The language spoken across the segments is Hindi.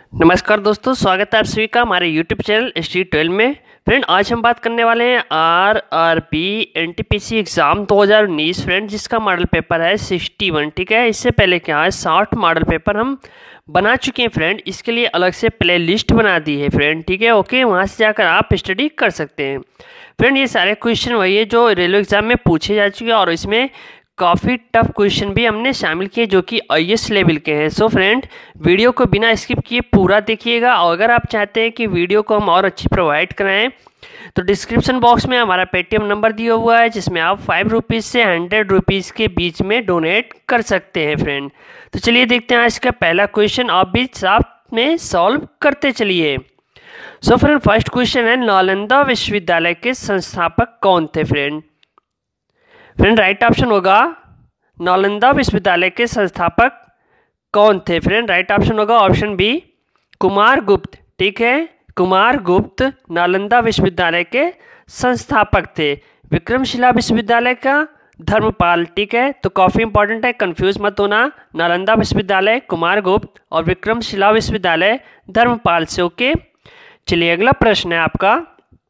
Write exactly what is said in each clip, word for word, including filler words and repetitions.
नमस्कार दोस्तों, स्वागत है आप सभी का हमारे YouTube channel S T twelve में। फ्रेंड, आज हम बात करने वाले हैं R R B N T P C exam दो हज़ार उन्नीस फ्रेंड, जिसका मॉडल पेपर है इकसठ। ठीक है, इससे पहले क्या है साठ मॉडल पेपर हम बना चुके हैं फ्रेंड। इसके लिए अलग से प्ले लिस्ट बना दी है फ्रेंड। ठीक है, ओके, वहाँ से जाकर आप स्टडी कर सकते हैं फ्रेंड। ये सारे क्वेश्चन वही है जो रेलवे एग्ज़ाम में पूछे जा चुके हैं और इसमें काफ़ी टफ क्वेश्चन भी हमने शामिल किए जो कि आई ए एस लेवल के हैं। सो फ्रेंड, वीडियो को बिना स्किप किए पूरा देखिएगा और अगर आप चाहते हैं कि वीडियो को हम और अच्छी प्रोवाइड कराएं तो डिस्क्रिप्शन बॉक्स में हमारा पेटीएम नंबर दिया हुआ है, जिसमें आप फाइव रुपीज़ से हंड्रेड रुपीज़ के बीच में डोनेट कर सकते हैं फ्रेंड। तो चलिए देखते हैं आज का पहला क्वेश्चन, आप भी साथ में सॉल्व करते चलिए। सो फ्रेंड, फर्स्ट क्वेश्चन है, नालंदा विश्वविद्यालय के संस्थापक कौन थे फ्रेंड? फ्रेंड, राइट ऑप्शन होगा नालंदा विश्वविद्यालय के संस्थापक कौन थे फ्रेंड? राइट ऑप्शन होगा ऑप्शन बी, कुमार गुप्त। ठीक है, कुमार गुप्त नालंदा विश्वविद्यालय के संस्थापक थे। विक्रमशिला विश्वविद्यालय का धर्मपाल। ठीक है, तो काफ़ी इंपॉर्टेंट है, कंफ्यूज मत होना। नालंदा विश्वविद्यालय कुमार गुप्त और विक्रमशिला विश्वविद्यालय धर्मपाल से। ओके, चलिए अगला प्रश्न है आपका,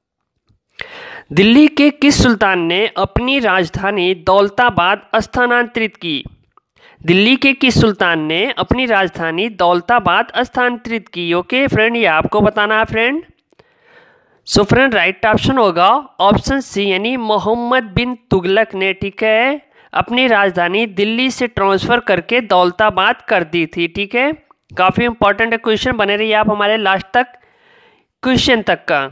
दिल्ली के किस सुल्तान ने अपनी राजधानी दौलताबाद स्थानांतरित की? दिल्ली के किस सुल्तान ने अपनी राजधानी दौलताबाद स्थानांतरित की? ओके फ्रेंड, ये आपको बताना है friend. So friend, right option होगा ऑप्शन सी, यानी मोहम्मद बिन तुगलक ने, ठीक है, अपनी राजधानी दिल्ली से ट्रांसफर करके दौलताबाद कर दी थी। ठीक है, काफ़ी इंपॉर्टेंट है क्वेश्चन, बने रहिए आप हमारे लास्ट तक क्वेश्चन तक का।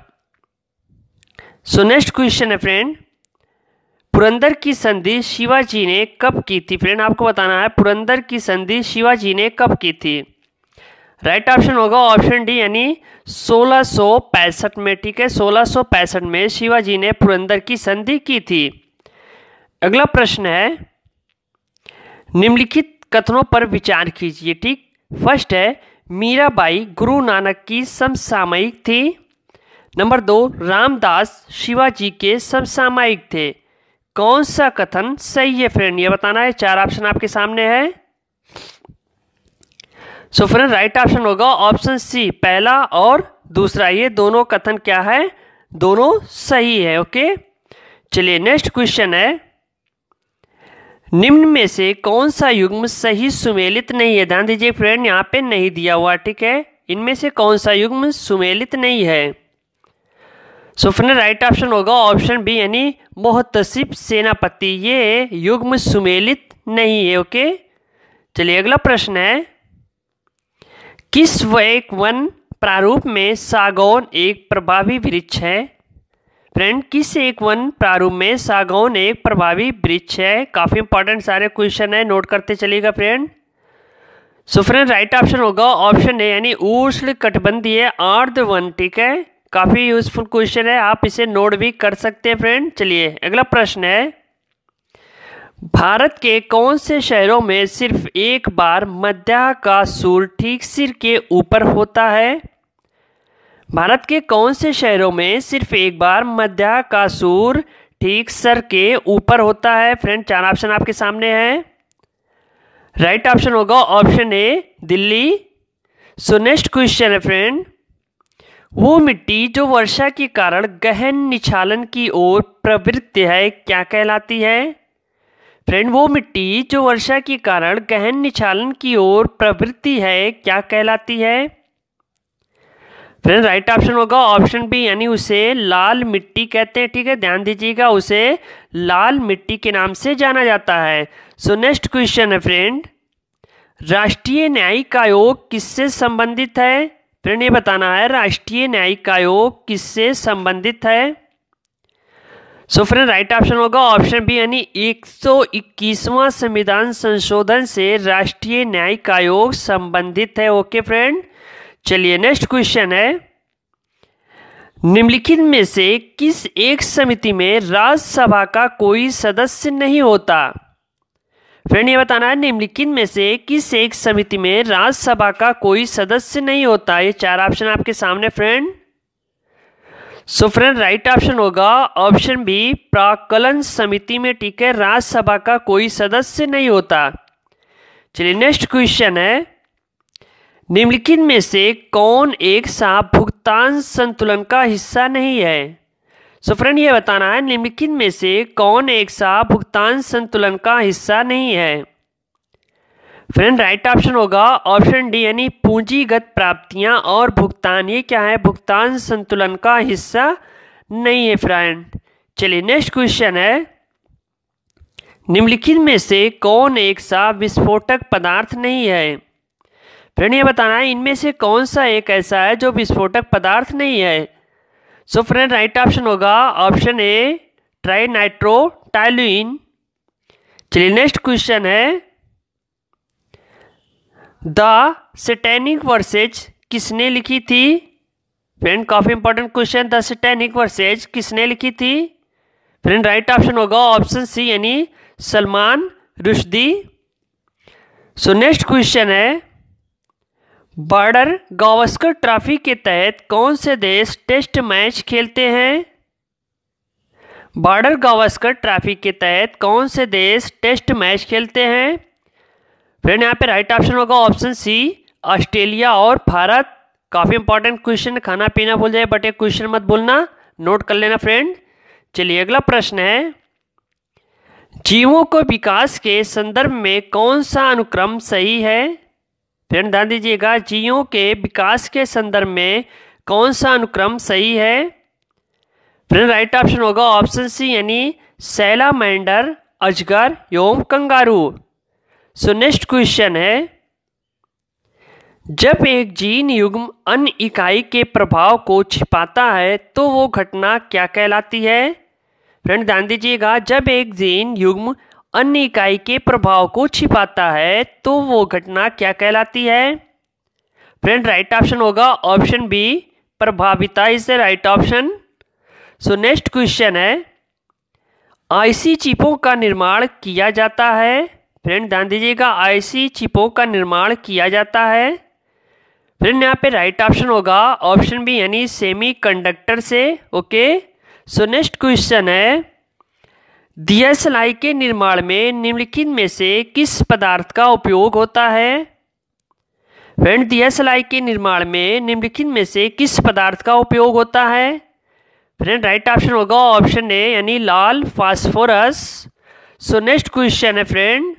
सो नेक्स्ट क्वेश्चन है फ्रेंड, पुरंदर की संधि शिवाजी ने कब की थी? फ्रेंड, आपको बताना है पुरंदर की संधि शिवाजी ने कब की थी? राइट ऑप्शन होगा ऑप्शन डी, यानी सोलह सौ पैंसठ में। ठीक है, सोलह सौ पैंसठ में शिवाजी ने पुरंदर की संधि की थी। अगला प्रश्न है, निम्नलिखित कथनों पर विचार कीजिए। ठीक, फर्स्ट है, मीराबाई गुरु नानक की समसामयिक थी। नंबर दो, रामदास शिवाजी के समसामयिक थे। कौन सा कथन सही है फ्रेंड, ये बताना है। चार ऑप्शन आपके सामने है। सो फ्रेंड, राइट ऑप्शन होगा ऑप्शन सी, पहला और दूसरा, ये दोनों कथन क्या है, दोनों सही है। ओके, चलिए नेक्स्ट क्वेश्चन है, निम्न में से कौन सा युग्म सही सुमेलित नहीं है? ध्यान दीजिए फ्रेंड, यहाँ पे नहीं दिया हुआ। ठीक है, इनमें से कौन सा युग्म सुमेलित नहीं है? सो फ्रेंड, राइट ऑप्शन होगा ऑप्शन बी, यानी मोहतसिब सेनापति, ये युग्म सुमेलित नहीं है। ओके, चलिए अगला प्रश्न है, किस एक वन प्रारूप में सागौन एक प्रभावी वृक्ष है? फ्रेंड, किस एक वन प्रारूप में सागौन एक प्रभावी वृक्ष है? काफी इंपॉर्टेंट सारे क्वेश्चन है, नोट करते चलिएगा friend. So friend, right option होगा ऑप्शन ए, यानी उष्ण कटिबंधीय आर्द्र वन। ठीक है, काफी यूजफुल क्वेश्चन है, आप इसे नोट भी कर सकते हैं फ्रेंड। चलिए अगला प्रश्न है, भारत के कौन से शहरों में सिर्फ एक बार मध्या का सूर ठीक सिर के ऊपर होता है? भारत के कौन से शहरों में सिर्फ एक बार मध्या का सूर ठीक सर के ऊपर होता है? फ्रेंड, चार ऑप्शन आपके सामने है। राइट ऑप्शन होगा option A, Delhi. So next question है फ्रेंड, वो मिट्टी जो वर्षा के कारण गहन निछालन की ओर प्रवृत्त है क्या कहलाती है? फ्रेंड, वो मिट्टी जो वर्षा के कारण गहन निछालन की ओर प्रवृत्ति है क्या कहलाती है? फ्रेंड, राइट ऑप्शन होगा ऑप्शन बी, यानी उसे लाल मिट्टी कहते हैं। ठीक है, ध्यान दीजिएगा, उसे लाल मिट्टी के नाम से जाना जाता है। सो नेक्स्ट क्वेश्चन है फ्रेंड, राष्ट्रीय न्यायिक आयोग किससे संबंधित है? फ्रेंड, ये बताना है राष्ट्रीय न्यायिक आयोग किससे संबंधित है? सो फ्रेंड, राइट ऑप्शन होगा ऑप्शन बी, यानी एक सौ इक्कीसवां संविधान संशोधन से राष्ट्रीय न्यायिक आयोग संबंधित है। ओके फ्रेंड, चलिए नेक्स्ट क्वेश्चन है, निम्नलिखित में से किस एक समिति में राज्यसभा का कोई सदस्य नहीं होता? फ्रेंड, ये बताना है निम्नलिखित में से किस एक समिति में राज्यसभा का कोई सदस्य नहीं होता? ये चार ऑप्शन आपके सामने friend. So friend, right option होगा ऑप्शन बी, प्राक्कलन समिति में। ठीक है, राज्यसभा का कोई सदस्य नहीं होता। चलिए नेक्स्ट क्वेश्चन है, निम्नलिखित में से कौन एक साफ भुगतान संतुलन का हिस्सा नहीं है? सो फ्रेंड ये बताना है निम्नलिखित में से कौन एक साफ भुगतान संतुलन का हिस्सा नहीं है? फ्रेंड राइट ऑप्शन होगा ऑप्शन डी यानी पूंजीगत प्राप्तियां और भुगतान। ये क्या है? भुगतान संतुलन का हिस्सा नहीं है फ्रेंड। चलिए नेक्स्ट क्वेश्चन है, निम्नलिखित में से कौन एक साफ विस्फोटक पदार्थ नहीं है? फ्रेंड ये बताना है इनमें से कौन सा एक ऐसा है जो विस्फोटक पदार्थ नहीं है? सो फ्रेंड राइट ऑप्शन होगा ऑप्शन ए ट्राइनाइट्रोटाइलुइन। चलिए नेक्स्ट क्वेश्चन है, द सैटेनिक वर्सेज किसने लिखी थी? फ्रेंड काफी important question, the Satanic Verses किसने लिखी थी? फ्रेंड राइट ऑप्शन होगा ऑप्शन सी यानी Salman Rushdie. So next question है, बॉर्डर गावस्कर ट्रॉफी के तहत कौन से देश टेस्ट मैच खेलते हैं? बॉर्डर गावस्कर ट्रॉफी के तहत कौन से देश टेस्ट मैच खेलते हैं? फ्रेंड यहाँ पे राइट ऑप्शन होगा ऑप्शन सी ऑस्ट्रेलिया और भारत। काफी इंपॉर्टेंट क्वेश्चन, खाना पीना भूल जाए बट एक क्वेश्चन मत भूलना, नोट कर लेना फ्रेंड। चलिए अगला प्रश्न है, जीवों को विकास के संदर्भ में कौन सा अनुक्रम सही है? फ्रेंड ध्यान दीजिएगा, जीवों के विकास के संदर्भ में कौन सा अनुक्रम सही है? फ्रेंड राइट ऑप्शन होगा ऑप्शन सी यानी सैलामेंडर, अजगर एवं कंगारू। सो नेक्स्ट क्वेश्चन है, जब एक जीन युग्म अन्य इकाई के प्रभाव को छिपाता है तो वो घटना क्या कहलाती है? फ्रेंड ध्यान दीजिएगा, जब एक जीन युग्म अन्य इकाई के प्रभाव को छिपाता है तो वो घटना क्या कहलाती है? फ्रेंड राइट ऑप्शन होगा ऑप्शन बी प्रभाविता is the right option. So next question है, आईसी चिपों का निर्माण किया जाता है? फ्रेंड ध्यान दीजिएगा, आईसी चिपों का निर्माण किया जाता है। फ्रेंड यहाँ पे राइट ऑप्शन होगा ऑप्शन बी यानी सेमी कंडक्टर से। ओके सो नेक्स्ट क्वेश्चन है, दिया सलाई के निर्माण में निम्नलिखित में से किस पदार्थ का उपयोग होता है? फ्रेंड दिया सलाई के निर्माण में निम्नलिखित में से किस पदार्थ का उपयोग होता है? फ्रेंड राइट ऑप्शन होगा ऑप्शन ए यानी लाल फास्फोरस। सो नेक्स्ट क्वेश्चन है फ्रेंड,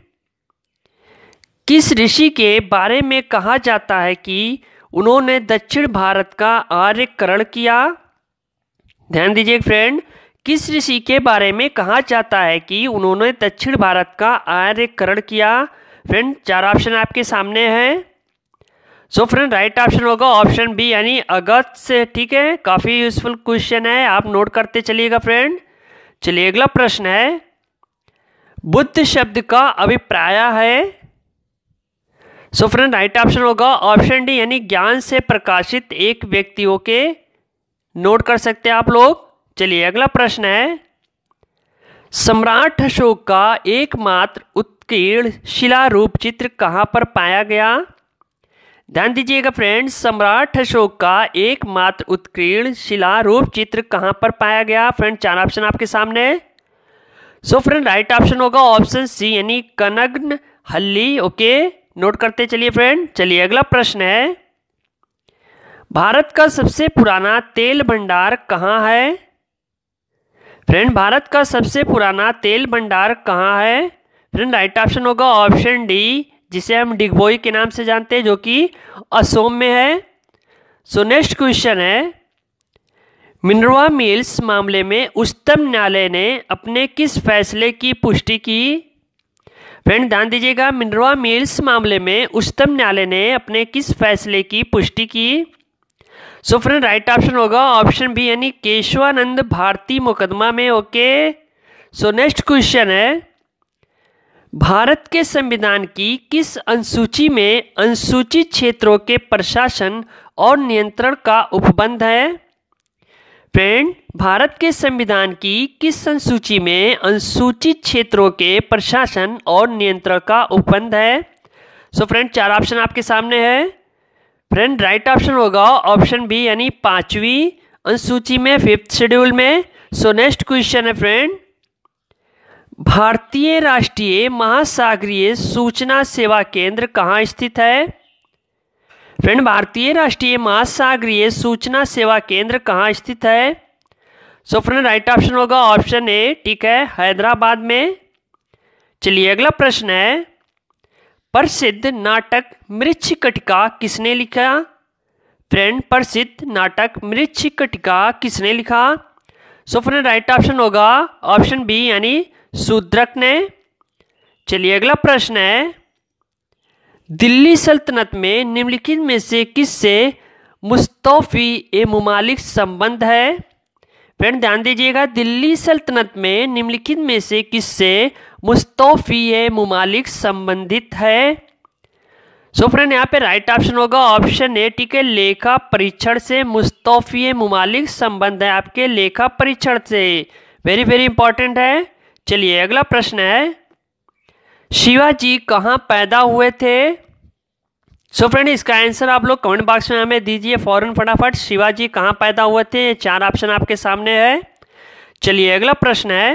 किस ऋषि के बारे में कहा जाता है कि उन्होंने दक्षिण भारत का आर्यकरण किया? ध्यान दीजिए फ्रेंड, किस ऋषि के बारे में कहा जाता है कि उन्होंने दक्षिण भारत का आर्यकरण किया? फ्रेंड चार ऑप्शन आपके सामने हैं। सो फ्रेंड राइट ऑप्शन होगा ऑप्शन बी यानी अगस्त्य। ठीक है, काफी यूजफुल क्वेश्चन है, आप नोट करते चलिएगा फ्रेंड। चलिए अगला प्रश्न है, बुद्ध शब्द का अभिप्राय है? सो फ्रेंड राइट ऑप्शन होगा ऑप्शन डी यानी ज्ञान से प्रकाशित एक व्यक्ति। ओके नोट कर सकते हैं आप लोग। चलिए अगला प्रश्न है, सम्राट अशोक का एकमात्र उत्कीर्ण शिलारूप चित्र कहां पर पाया गया? ध्यान दीजिएगा फ्रेंड्स, सम्राट अशोक का एकमात्र उत्कीर्ण शिलारूप चित्र कहां पर पाया गया? फ्रेंड चार ऑप्शन आपके सामने। सो फ्रेंड राइट ऑप्शन होगा ऑप्शन सी यानी कनग्न हल्ली। ओके नोट करते चलिए फ्रेंड। चलिए अगला प्रश्न है, भारत का सबसे पुराना तेल भंडार कहाँ है? फ्रेंड भारत का सबसे पुराना तेल भंडार कहाँ है? फ्रेंड राइट ऑप्शन होगा ऑप्शन डी जिसे हम डिगबोई के नाम से जानते हैं, जो कि असोम में है। सो नेक्स्ट क्वेश्चन है, मिनर्वा मिल्स मामले में उच्चतम न्यायालय ने अपने किस फैसले की पुष्टि की? फ्रेंड ध्यान दीजिएगा, मिनर्वा मिल्स मामले में उच्चतम न्यायालय ने अपने किस फैसले की पुष्टि की? सो फ्रेंड राइट ऑप्शन होगा ऑप्शन बी यानी केशवानंद भारती मुकदमा में। ओके सो नेक्स्ट क्वेश्चन है, भारत के संविधान की किस अनुसूची में अनुसूचित क्षेत्रों के प्रशासन और नियंत्रण का उपबंध है? फ्रेंड भारत के संविधान की किस अनुसूची में अनुसूचित क्षेत्रों के प्रशासन और नियंत्रण का उपबंध है? सो फ्रेंड चार ऑप्शन आपके सामने है। फ्रेंड राइट ऑप्शन होगा ऑप्शन बी यानी पांचवी अनुसूची में, फिफ्थ शेड्यूल में। सो नेक्स्ट क्वेश्चन है फ्रेंड, भारतीय राष्ट्रीय महासागरीय सूचना सेवा केंद्र कहाँ स्थित है? फ्रेंड भारतीय राष्ट्रीय महासागरीय सूचना सेवा केंद्र कहाँ स्थित है? सो फ्रेंड राइट ऑप्शन होगा ऑप्शन ए, ठीक है, हैदराबाद में। चलिए अगला प्रश्न है, प्रसिद्ध नाटक मृच्छकटिका किसने लिखा? फ्रेंड प्रसिद्ध नाटक मृच्छकटिका किसने लिखा? सो फ्रेंड राइट ऑप्शन होगा ऑप्शन बी यानी शूद्रक ने। चलिए अगला प्रश्न है, दिल्ली सल्तनत में निम्नलिखित में से किससे मुस्तौफी ए मुमालिक संबंध है? फ्रेंड ध्यान दीजिएगा, दिल्ली सल्तनत में निम्नलिखित में से किससे मुस्तौफी ए मुमालिक संबंधित है? सो फ्रेंड यहाँ पे राइट ऑप्शन होगा ऑप्शन ए, ठीक है, लेखा परीक्षण से मुस्तौफी ए मुमालिक संबंध है आपके लेखा परीक्षण से। वेरी वेरी इंपॉर्टेंट है। चलिए अगला प्रश्न है, शिवाजी कहाँ पैदा हुए थे? सो फ्रेंड इसका आंसर आप लोग कमेंट बॉक्स में हमें दीजिए फौरन फटाफट। शिवाजी कहाँ पैदा हुए थे? चार ऑप्शन आपके सामने है। चलिए अगला प्रश्न है,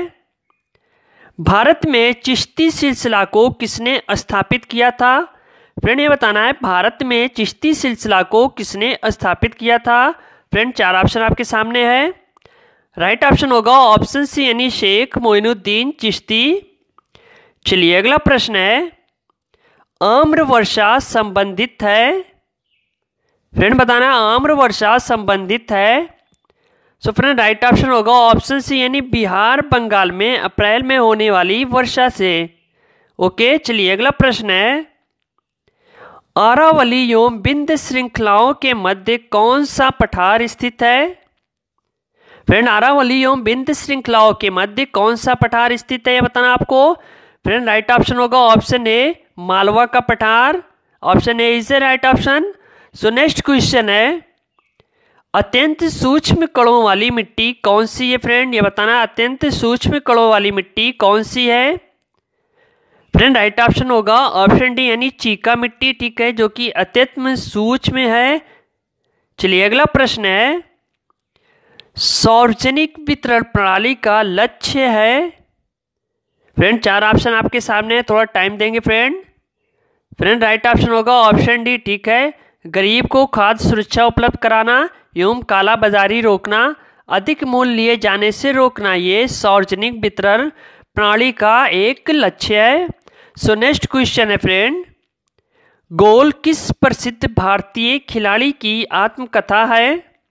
भारत में चिश्ती सिलसिला को किसने स्थापित किया था? फ्रेंड ये बताना है भारत में चिश्ती सिलसिला को किसने स्थापित किया था? फ्रेंड चार ऑप्शन आपके सामने है। राइट ऑप्शन होगा ऑप्शन सी यानी शेख मोइनुद्दीन चिश्ती। चलिए अगला प्रश्न है, आम्र वर्षा संबंधित है? फ्रेंड बताना आम्र वर्षा संबंधित है। सो फ्रेंड राइट ऑप्शन होगा ऑप्शन सी यानी बिहार बंगाल में अप्रैल में होने वाली वर्षा से। ओके चलिए अगला प्रश्न है, अरावली एवं विंध्य श्रृंखलाओं के मध्य कौन सा पठार स्थित है? फ्रेंड अरावली एवं विंध्य श्रृंखलाओं के मध्य कौन सा पठार स्थित है ये बताना आपको। फ्रेंड राइट ऑप्शन होगा ऑप्शन ए, मालवा का पठार। Option A is the right option. So next question है, अत्यंत सूक्ष्म कणों वाली मिट्टी कौन सी है? फ्रेंड ये बताना अत्यंत सूक्ष्म कणों वाली मिट्टी कौन सी है? फ्रेंड राइट ऑप्शन होगा ऑप्शन डी यानी चीका मिट्टी, ठीक है, जो कि अत्यंत सूक्ष्म है। चलिए अगला प्रश्न है, सार्वजनिक वितरण प्रणाली का लक्ष्य है? फ्रेंड चार ऑप्शन आपके सामने है, थोड़ा टाइम देंगे फ्रेंड। फ्रेंड राइट ऑप्शन होगा ऑप्शन डी, ठीक है, गरीब को खाद्य सुरक्षा उपलब्ध कराना एवं काला बाजारी रोकना, अधिक मूल्य लिए जाने से रोकना, ये सार्वजनिक वितरण प्रणाली का एक लक्ष्य है। सो नेक्स्ट क्वेश्चन है फ्रेंड, गोल किस प्रसिद्ध भारतीय खिलाड़ी की आत्मकथा है?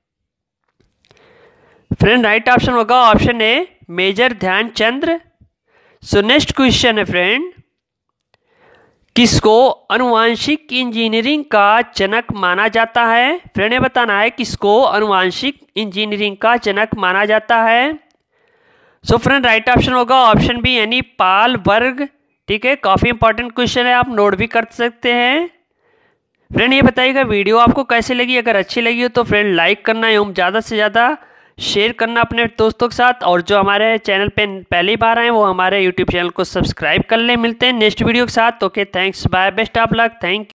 फ्रेंड राइट ऑप्शन होगा option A, major Dhyanchand. So next question है फ्रेंड, किसको अनुवांशिक इंजीनियरिंग का जनक माना जाता है? फ्रेंड ये बताना है किसको अनुवांशिक इंजीनियरिंग का जनक माना जाता है। सो फ्रेंड राइट ऑप्शन होगा ऑप्शन बी यानी पाल वर्ग, ठीक है, काफी इंपॉर्टेंट क्वेश्चन है, आप नोट भी कर सकते हैं। फ्रेंड ये बताइएगा वीडियो आपको कैसी लगी, अगर अच्छी लगी हो तो फ्रेंड लाइक करना एवं ज़्यादा से ज़्यादा शेयर करना अपने दोस्तों के साथ, और जो हमारे चैनल पे पहली बार आए वो हमारे यूट्यूब चैनल को सब्सक्राइब कर लें। मिलते हैं नेक्स्ट वीडियो के साथ। Okay thanks, bye, best of luck, thank